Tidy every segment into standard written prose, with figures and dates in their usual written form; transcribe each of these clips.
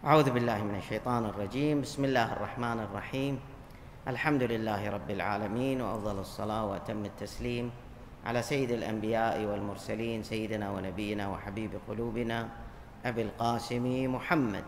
أعوذ بالله من الشيطان الرجيم. بسم الله الرحمن الرحيم. الحمد لله رب العالمين، وأفضل الصلاة وأتم التسليم على سيد الأنبياء والمرسلين، سيدنا ونبينا وحبيب قلوبنا أبي القاسم محمد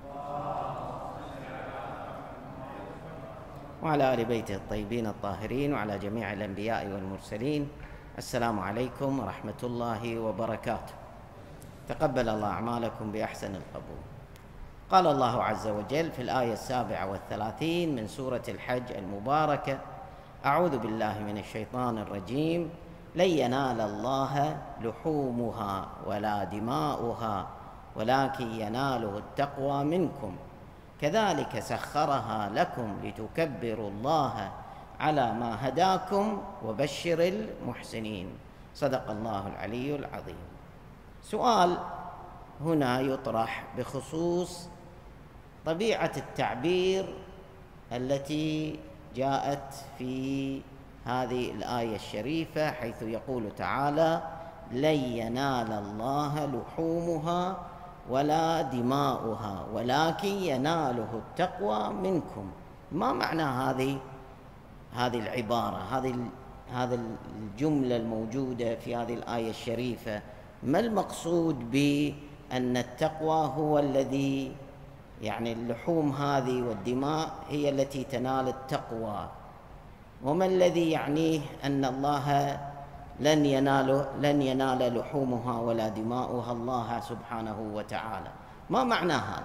وعلى آل بيته الطيبين الطاهرين وعلى جميع الأنبياء والمرسلين. السلام عليكم ورحمة الله وبركاته. تقبل الله أعمالكم بأحسن القبول. قال الله عز وجل في الآية 37 من سورة الحج المباركة: أعوذ بالله من الشيطان الرجيم. لن ينال الله لحومها ولا دماؤها ولكن يناله التقوى منكم كذلك سخرها لكم لتكبروا الله على ما هداكم وبشر المحسنين. صدق الله العلي العظيم. سؤال هنا يطرح بخصوص طبيعة التعبير التي جاءت في هذه الآية الشريفة، حيث يقول تعالى: لن ينال الله لحومها ولا دماؤها ولكن يناله التقوى منكم. ما معنى هذه العبارة، هذه الجملة الموجودة في هذه الآية الشريفة؟ ما المقصود بأن التقوى هو الذي، يعني اللحوم هذه والدماء هي التي تنال التقوى، وما الذي يعنيه أن الله لن ينال لحومها ولا دماؤها الله سبحانه وتعالى؟ ما معنى هذا؟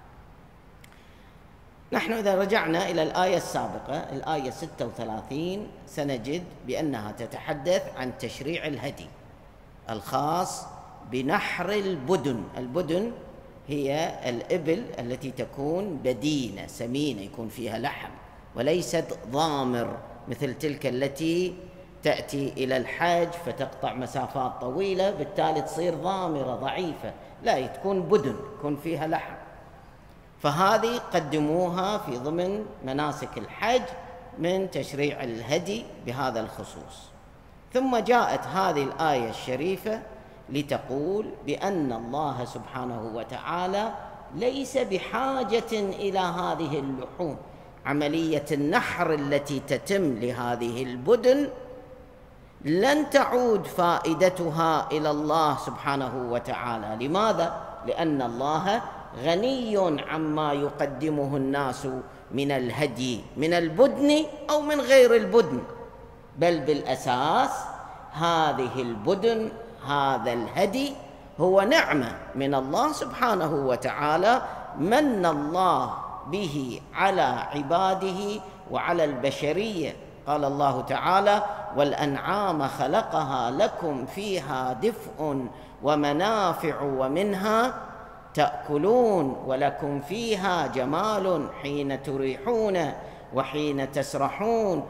نحن إذا رجعنا إلى الآية السابقة، الآية 36، سنجد بأنها تتحدث عن تشريع الهدي الخاص بنحر البدن. البدن هي الإبل التي تكون بدينة سمينة، يكون فيها لحم، وليست ضامر مثل تلك التي تأتي إلى الحج فتقطع مسافات طويلة، بالتالي تصير ضامرة ضعيفة. لا، تكون بدن، يكون فيها لحم. فهذه قدموها في ضمن مناسك الحج من تشريع الهدي بهذا الخصوص. ثم جاءت هذه الآية الشريفة لتقول بأن الله سبحانه وتعالى ليس بحاجة إلى هذه اللحوم. عملية النحر التي تتم لهذه البدن لن تعود فائدتها إلى الله سبحانه وتعالى. لماذا؟ لأن الله غني عما يقدمه الناس من الهدي، من البدن أو من غير البدن، بل بالأساس هذه البدن، هذا الهدي هو نعمة من الله سبحانه وتعالى، من الله به على عباده وعلى البشرية. قال الله تعالى: والأنعام خلقها لكم فيها دفء ومنافع ومنها تأكلون ولكم فيها جمال حين تريحون وحين تسرحون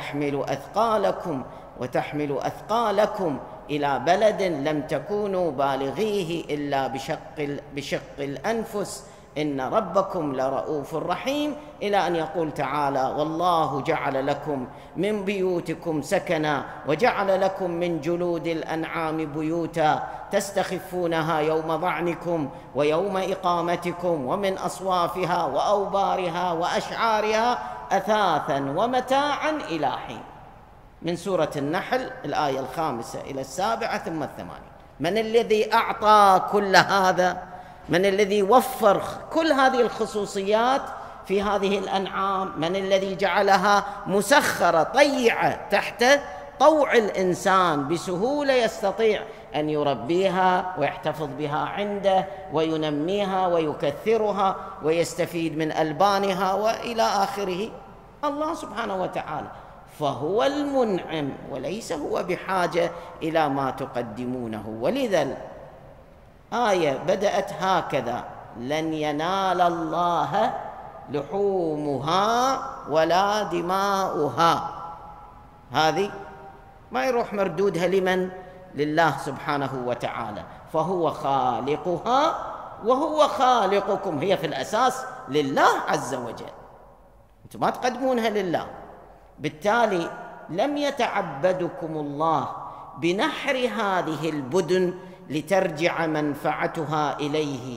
وتحمل أثقالكم إلى بلد لم تكونوا بالغيه إلا بشق الأنفس إن ربكم لرؤوف رحيم، إلى أن يقول تعالى: والله جعل لكم من بيوتكم سكنا وجعل لكم من جلود الأنعام بيوتا تستخفونها يوم ظعنكم ويوم إقامتكم ومن أصوافها وأوبارها وأشعارها أثاثا ومتاعا إلى حين. من سورة النحل الآية 5 إلى 7 ثم 8. من الذي أعطى كل هذا؟ من الذي وفر كل هذه الخصوصيات في هذه الأنعام؟ من الذي جعلها مسخرة طيعة تحت طوع الإنسان بسهولة، يستطيع أن يربيها ويحتفظ بها عنده وينميها ويكثرها ويستفيد من ألبانها وإلى آخره؟ الله سبحانه وتعالى. فهو المنعم وليس هو بحاجة إلى ما تقدمونه. ولذا الآية بدأت هكذا: لن ينال الله لحومها ولا دماؤها. هذه ما يروح مردودها لمن؟ لله سبحانه وتعالى، فهو خالقها وهو خالقكم. هي في الأساس لله عز وجل، أنتم ما تقدمونها لله. بالتالي لم يتعبدكم الله بنحر هذه البدن لترجع منفعتها إليه،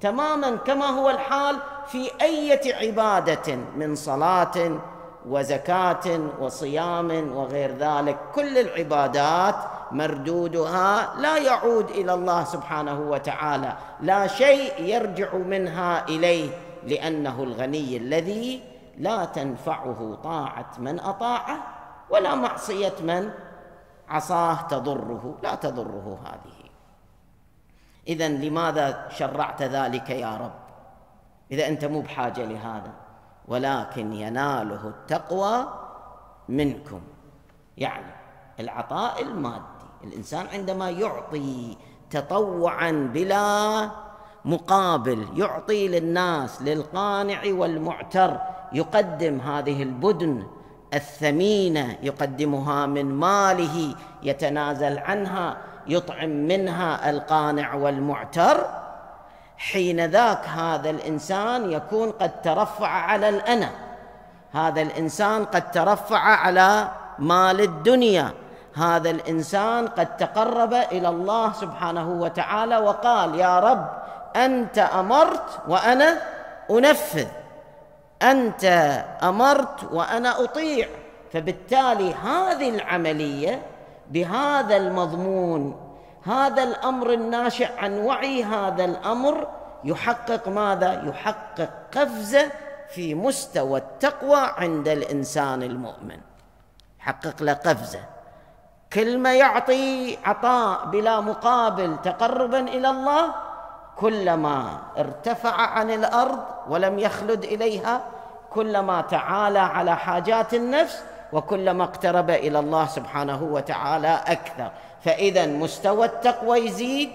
تماما كما هو الحال في أي عبادة من صلاة وزكاة وصيام وغير ذلك. كل العبادات مردودها لا يعود إلى الله سبحانه وتعالى، لا شيء يرجع منها إليه، لأنه الغني الذي لا تنفعه طاعة من أطاعه ولا معصية من عصاه تضره، لا تضره هذه. إذن لماذا شرعت ذلك يا رب إذا أنت مو بحاجة لهذا؟ ولكن يناله التقوى منكم، يعني العطاء المادي. الإنسان عندما يعطي تطوعا بلا مقابل، يعطي للناس، للقانع والمعتر، يقدم هذه البدن الثمينة، يقدمها من ماله، يتنازل عنها، يطعم منها القانع والمعتر، حين ذاك هذا الإنسان يكون قد ترفع على الأنا، هذا الإنسان قد ترفع على مال الدنيا، هذا الإنسان قد تقرب إلى الله سبحانه وتعالى وقال: يا رب أنت أمرت وأنا أنفذ، أنت أمرت وأنا أطيع. فبالتالي هذه العملية بهذا المضمون، هذا الأمر الناشئ عن وعي هذا الأمر، يحقق ماذا؟ يحقق قفزة في مستوى التقوى عند الإنسان المؤمن، يحقق له قفزة. كل ما يعطي عطاء بلا مقابل تقربا إلى الله، كلما ارتفع عن الأرض ولم يخلد إليها، كلما تعالى على حاجات النفس، وكلما اقترب إلى الله سبحانه وتعالى أكثر. فإذا مستوى التقوى يزيد،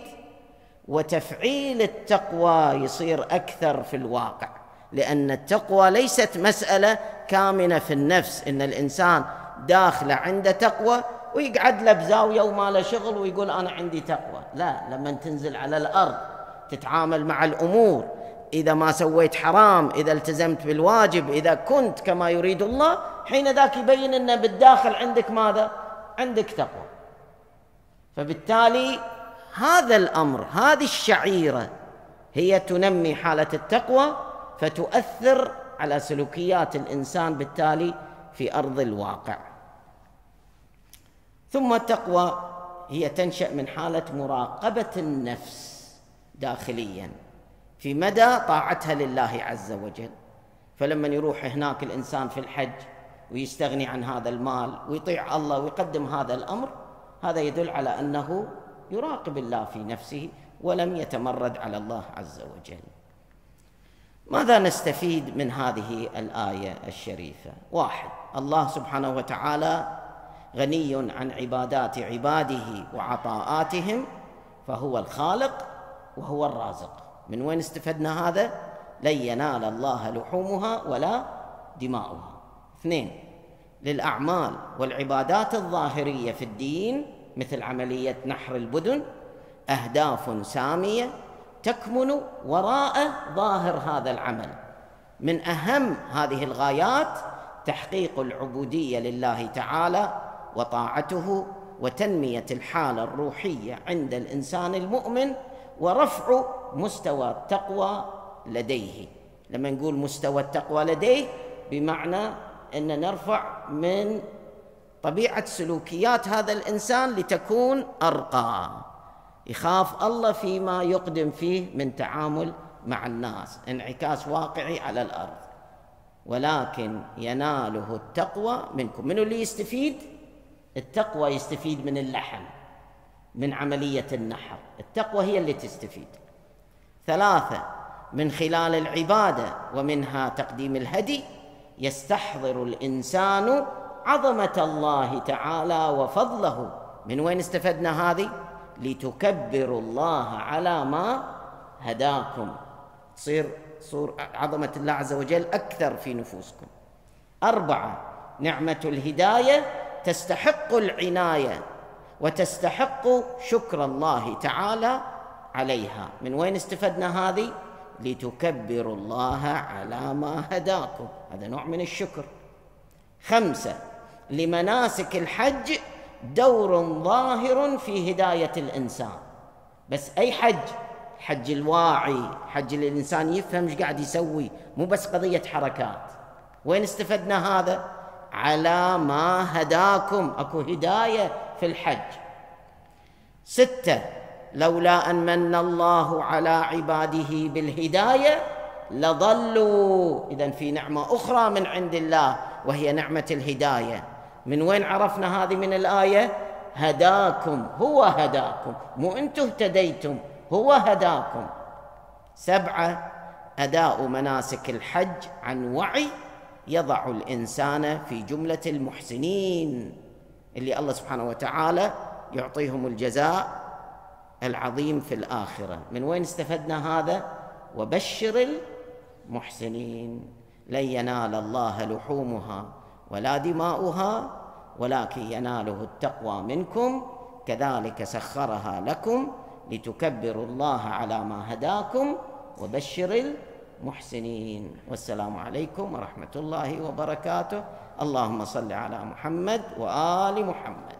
وتفعيل التقوى يصير أكثر في الواقع، لأن التقوى ليست مسألة كامنة في النفس، إن الإنسان داخل عنده تقوى ويقعد له بزاوية وما له شغل ويقول أنا عندي تقوى. لا، لما تنزل على الأرض تتعامل مع الأمور، إذا ما سويت حرام، إذا التزمت بالواجب، إذا كنت كما يريد الله، حين ذاك يبين أن بالداخل عندك ماذا؟ عندك تقوى. فبالتالي هذا الأمر، هذه الشعيرة هي تنمي حالة التقوى، فتؤثر على سلوكيات الإنسان بالتالي في أرض الواقع. ثم التقوى هي تنشأ من حالة مراقبة النفس داخليا في مدى طاعتها لله عز وجل. فلما يروح هناك الإنسان في الحج ويستغني عن هذا المال ويطيع الله ويقدم هذا الأمر، هذا يدل على أنه يراقب الله في نفسه ولم يتمرد على الله عز وجل. ماذا نستفيد من هذه الآية الشريفة؟ واحد، الله سبحانه وتعالى غني عن عبادات عباده وعطاءاتهم، فهو الخالق وهو الرازق. من وين استفدنا هذا؟ لن ينال الله لحومها ولا دماؤها. اثنين، للأعمال والعبادات الظاهرية في الدين مثل عملية نحر البدن أهداف سامية تكمن وراء ظاهر هذا العمل. من أهم هذه الغايات تحقيق العبودية لله تعالى وطاعته، وتنمية الحالة الروحية عند الإنسان المؤمن، ورفع مستوى التقوى لديه. لما نقول مستوى التقوى لديه، بمعنى أن نرفع من طبيعة سلوكيات هذا الإنسان لتكون أرقى، يخاف الله فيما يقدم فيه من تعامل مع الناس، انعكاس واقعي على الأرض. ولكن يناله التقوى منكم. من اللي يستفيد؟ التقوى يستفيد من اللحم، من عملية النحر، التقوى هي اللي تستفيد. ثلاثة، من خلال العبادة ومنها تقديم الهدي يستحضر الإنسان عظمة الله تعالى وفضله. من وين استفدنا هذه؟ لتكبروا الله على ما هداكم، تصير عظمة الله عز وجل أكثر في نفوسكم. أربعة، نعمة الهداية تستحق العناية وتستحق شكر الله تعالى عليها. من وين استفدنا هذه؟ لتكبروا الله على ما هداكم، هذا نوع من الشكر. خمسة، لمناسك الحج دور ظاهر في هداية الإنسان. بس أي حج؟ حج الواعي، حج الإنسان يفهم ايش قاعد يسوي، مو بس قضية حركات. وين استفدنا هذا؟ على ما هداكم، اكو هداية في الحج. 6، لولا أن من الله على عباده بالهداية لضلوا. إذن في نعمة أخرى من عند الله وهي نعمة الهداية. من وين عرفنا هذه؟ من الآية: هداكم، هو هداكم، مو أنتم اهتديتم، هو هداكم. 7، أداء مناسك الحج عن وعي يضع الإنسان في جملة المحسنين اللي الله سبحانه وتعالى يعطيهم الجزاء العظيم في الآخرة. من وين استفدنا هذا؟ وبشر المحسنين. لن ينال الله لحومها ولا دماؤها ولكن يناله التقوى منكم كذلك سخرها لكم لتكبروا الله على ما هداكم وبشر المحسنين. والسلام عليكم ورحمة الله وبركاته. اللهم صل على محمد وآل محمد.